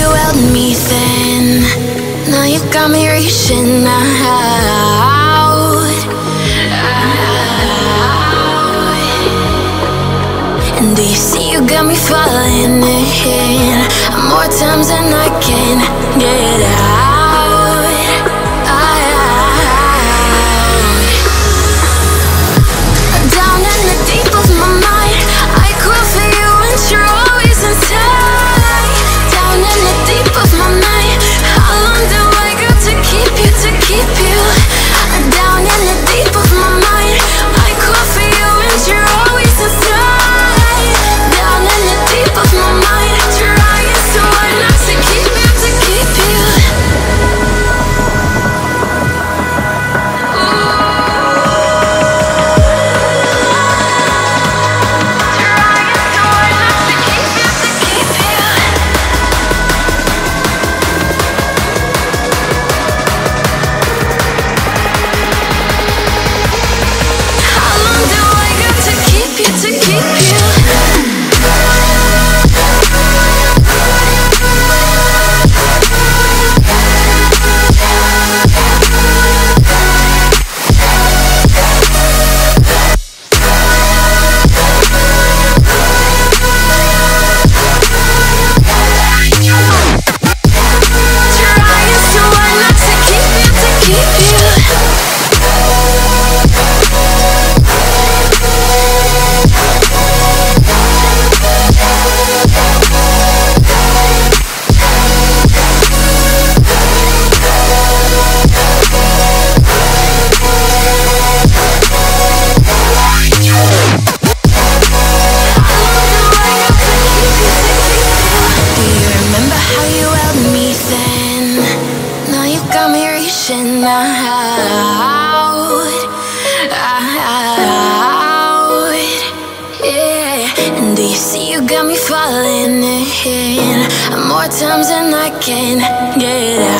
you held me then. Now you got me reaching out. And do you see you got me falling in more times than I can get out. Down in the deep of my mind, I crawl for you and you're always inside. Down in the deep of my mind, how long do I got to keep you, to keep you? Down in the deep of my mind, I crawl for you and you're always inside. Down in the deep of my mind, trying so hard not to keep you, to keep you. Times and I can't get out.